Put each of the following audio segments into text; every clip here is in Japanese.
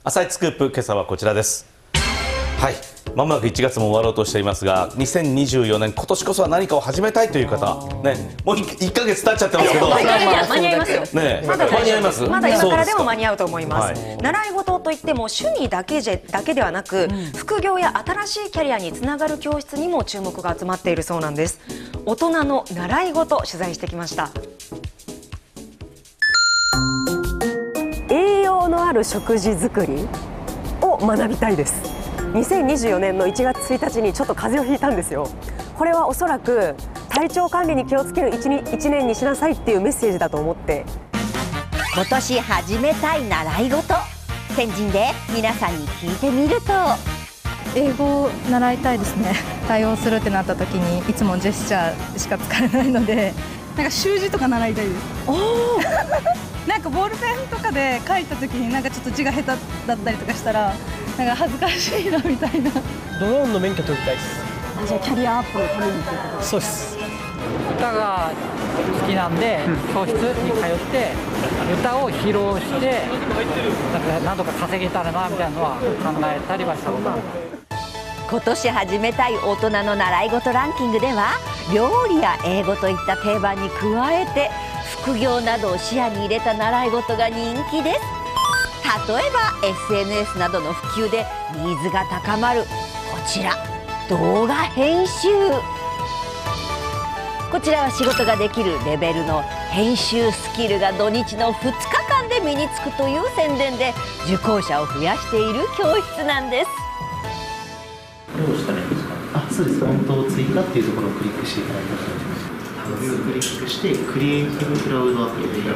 朝一スクープ、今朝はこちらです。はい、まもなく1月も終わろうとしていますが、2024年、今年こそは何かを始めたいという方、ね、もう1ヶ月経っちゃってますけど、 間に合いますよ。 ね、 まだ間に合います。 まだ今からでも間に合うと思います。 はい、 習い事といっても趣味だけではなく、副業や新しいキャリアにつながる教室にも注目が集まっているそうなんです。大人の習い事取材してきました。栄養のある食事作りを学びたいです。2024年の1月1日にちょっと風邪をひいたんですよ。これはおそらく体調管理に気をつける1年にしなさいっていうメッセージだと思って。 今年始めたい習い事、天神で皆さんに聞いてみると、 英語を習いたいですね。対応するってなった時にいつもジェスチャーしか使えないので、 なんか習字とか習いたいです。なんかボールペンとかで書いた時になんかちょっと字が下手だったりとかしたらなんか恥ずかしいなみたいな。 ドローンの免許取りたいです。 じゃあキャリアアップのためにということです。 そうです。 歌が好きなんで、教室に通って歌を披露してなんとか稼げたらなみたいなのは考えたりはしたことある。 今年始めたい大人の習い事ランキングでは、料理や英語といった定番に加えて副業などを視野に入れた習い事が人気です。例えば SNS などの普及でニーズが高まるこちら、動画編集。こちらは仕事ができるレベルの編集スキルが土日の2日間で身につくという宣伝で受講者を増やしている教室なんです。 どうしたらいいですか？そうです。フォントを追加っていうところをクリックしていただいたら、クリックしてクリエイティブクラウドアプリで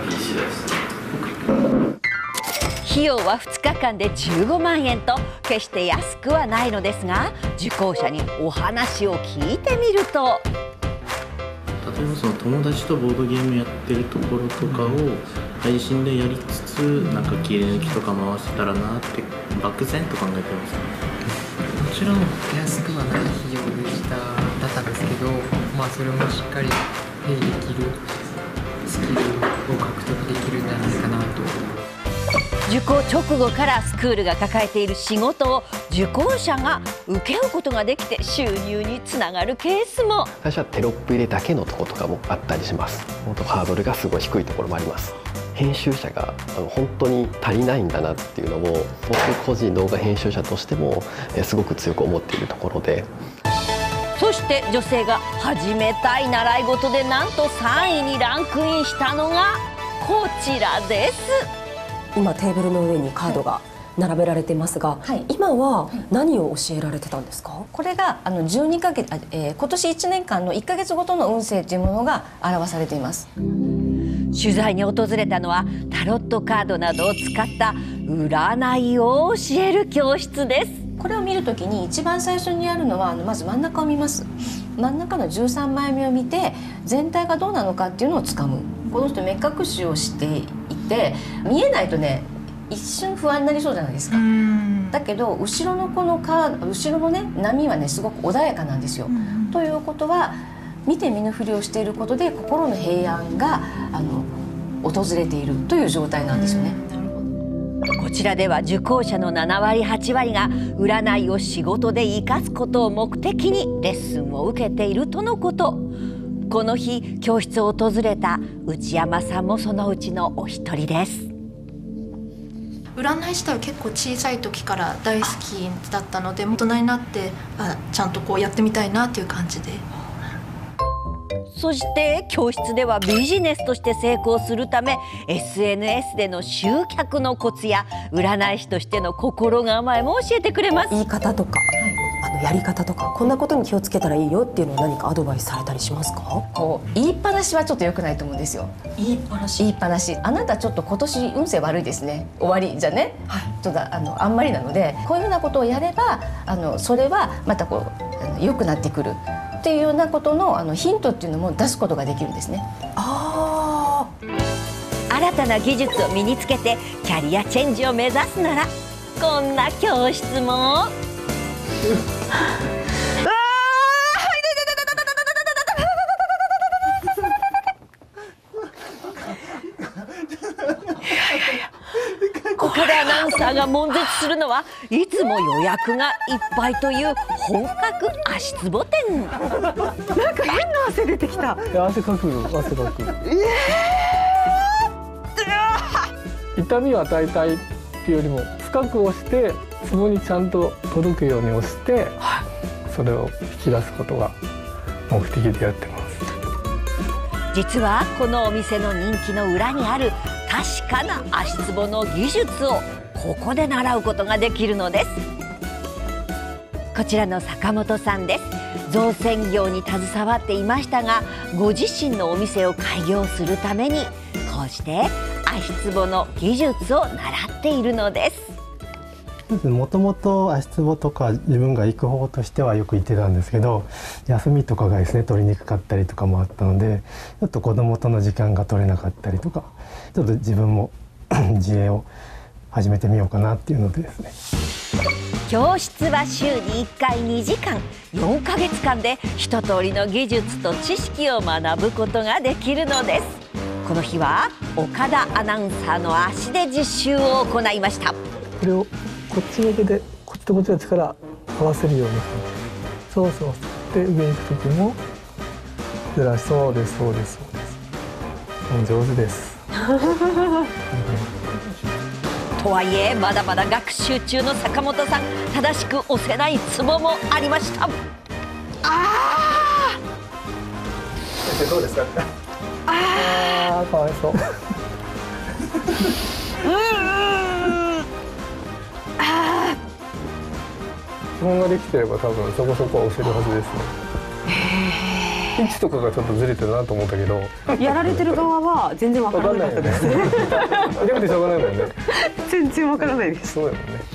費用は2日間で15万円と決して安くはないのですが、受講者にお話を聞いてみると、 例えばその友達とボードゲームやってるところとかを配信でやりつつ、なんか切り抜きとか回せたらなって漠然と考えてますね。 もちろん安くはない費用でしただったんですけど、それもしっかりペイできるスキルを獲得できるんじゃないかなと。 受講直後からスクールが抱えている仕事を受講者が請け負うことができて収入につながるケースも。 最初はテロップ入れだけのところとかもあったりします。本当ハードルがすごい低いところもあります。編集者が本当に足りないんだなっていうのを僕個人動画編集者としてもすごく強く思っているところで。 そして女性が始めたい習い事でなんと3位にランクインしたのがこちらです。 今テーブルの上にカードが並べられてますが、今は何を教えられてたんですか？ これが12ヶ月、今年1年間の1ヶ月ごとの運勢というものが表されています。 取材に訪れたのはタロットカードなどを使った占いを教える教室です。 これを見るときに一番最初にやるのはまず真ん中を見ます。真ん中の13枚目を見て全体がどうなのかっていうのをつかむ。この人目隠しをしていて見えないとね、一瞬不安になりそうじゃないですか。だけど後ろのこの後ろのね波はねすごく穏やかなんですよ。ということは見て見ぬふりをしていることで心の平安が訪れているという状態なんですよね。 こちらでは受講者の7割8割が占いを仕事で生かすことを目的にレッスンを受けているとのこと。この日教室を訪れた内山さんもそのうちのお一人です。 占い自体は結構小さい時から大好きだったので、大人になってちゃんとこうやってみたいなっていう感じで。 そして教室ではビジネスとして成功するため SNS での集客のコツや占い師としての心構えも教えてくれます。 言い方とか、やり方とか、こんなことに気をつけたらいいよっていうのは何かアドバイスされたりしますか？ 言いっぱなしはちょっと良くないと思うんですよ。言いっぱなし。あなたちょっと今年運勢悪いですね。終わりじゃね。ちょっとあんまりなので、こういうふうなことをやればそれはまたこう良くなってくる。っていうようなことのヒントっていうのも出すことができるんですね。 新たな技術を身につけてキャリアチェンジを目指すならこんな教室も。岡田アナウンサさんが悶絶するのはいつも予約がいっぱいという本格足つぼ店。 なんか変な汗出てきた。 汗かくよ、汗かく。痛みを与えたいっていうよりも深く押してツボにちゃんと届くように押して、それを引き出すことが目的でやってます。 実はこのお店の人気の裏にある確かな足つぼの技術をここで習うことができるのです。こちらの坂本さんです。造船業に携わっていましたが、ご自身のお店を開業するためにこうして足つぼの技術を習っているのです。 もともと足つぼとか自分が行く方としてはよく行ってたんですけど、休みとかがですね取りにくかったりとかもあったので、ちょっと子供との時間が取れなかったりとか、ちょっと自分も自営を始めてみようかなっていうのでですね。 教室は週に1回2時間、4ヶ月間で一通りの技術と知識を学ぶことができるのです。この日は岡田アナウンサーの足で実習を行いました。 これをこっち向けてこっちとこっちの力合わせるように、そうそうで上に行く時もずらし、そうですそうですそうです、上手です。 とはいえまだまだ学習中の坂本さん、正しく押せないツボもありました。 先生どうですか？ああ、かわいそう。基本ができてれば多分そこそこは押せるはずですね。位置とかがちょっとずれてるなと思ったけど、 やられてる側は全然わからなかったですね。 でもしょうがないもんね。 全然わからないです。 そうだもんね。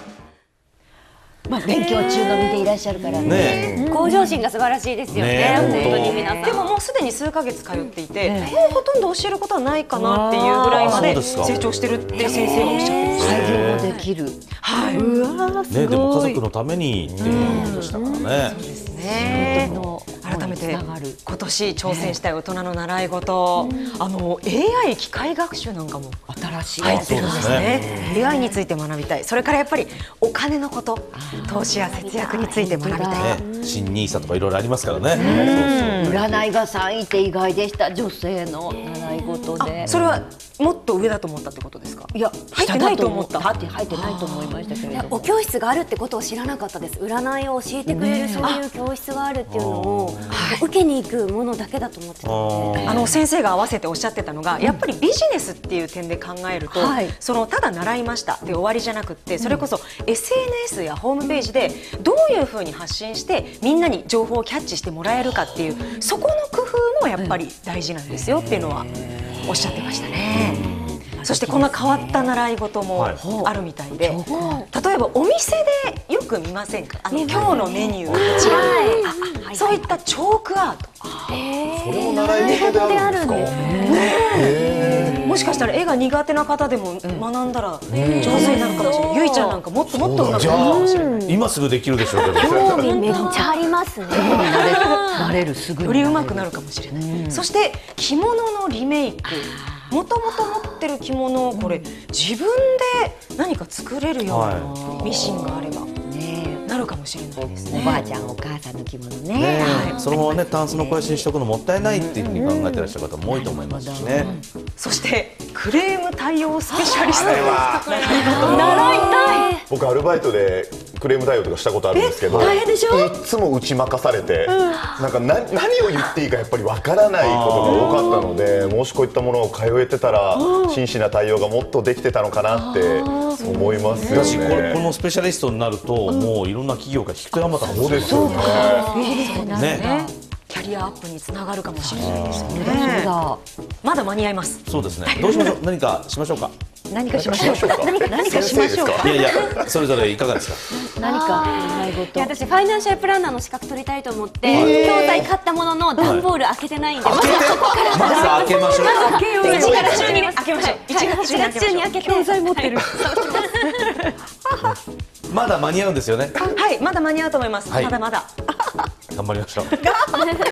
勉強中の身でいらっしゃるからね。 向上心が素晴らしいですよね。本当に皆さん。 でももうすでに数ヶ月通っていて、ほとんど教えることはないかなっていうぐらいまで成長してるって先生がおっしゃってました。 採用もできる。 はい。うわすごい。 でも家族のためにっていうことでしたからね。 そうですね。改めて今年挑戦したい大人の習い事、AI 機械学習なんかも新しい入ってるんですね。AI について学びたい。それからやっぱりお金のこと、投資や節約について学びたい。 新NISAとかいろいろありますからね。 占いが3位って意外でした。女性の習い事で。 それはもっと上だと思ったってことですか？ いや、 入ってないと思った。 入ってないと思いましたけれども。 お教室があるってことを知らなかったです。占いを教えてくれるそういう教室があるっていうのを受けに行くものだけだと思ってたので、 先生が合わせておっしゃってたのが、やっぱりビジネスっていう点で考えると、そのただ習いましたで終わりじゃなくって、それこそ SNS やホームページでどういうふうに発信してみんなに情報をキャッチしてもらえるかっていう、そこの工夫もやっぱり大事なんですよっていうのはおっしゃってましたね。そしてこんな変わった習い事もあるみたいで、例えばお店でよく見ませんか？今日のメニューこちら、そういったチョークアート。 それも習い事であるんですか？ もしかしたら絵が苦手な方でも学んだら上手になるかもしれない。ゆいちゃんなんかもっともっとうまくなるかもしれない。 今すぐできるでしょうけど。 興味めっちゃありますね。 慣れる、すぐよりうまくなるかもしれない。そして着物のリメイク。もともと持ってる着物をこれ自分で何か作れるようなミシンがあればなるかもしれないですね。 おばあちゃんお母さんの着物ね。 そのままねタンスの肥やしにしておくのもったいないっていうふうに考えてらっしゃる方も多いと思いますしね。 そしてクレーム対応スペシャリスト習いたい。僕アルバイトでクレーム対応とかしたことあるんですけど、 大変でしょ？ いつも打ち負かされて、なんか何を言っていいかやっぱりわからないことが多かったので、もしこういったものを通えてたら真摯な対応がもっとできてたのかなって思いますよね。 このスペシャリストになるともういろんな企業が引く手あまたのそうですよね。 キャリアアップにつながるかもしれないですよね。まだ間に合います。 そうですね。どうしましょう。何かしましょうか。 何かしましょうか。何かしましょうか。 いやいや、それぞれいかがですか。 何か習い事。私ファイナンシャルプランナーの資格取りたいと思って教材買ったものの段ボール開けてないんで、まずそこからまず開けましょう。 1月中に開けましょう。 1月中に開けて教材持ってる。 まだ間に合うんですよね。 はい、まだ間に合うと思います。まだまだ。 頑張りましょう。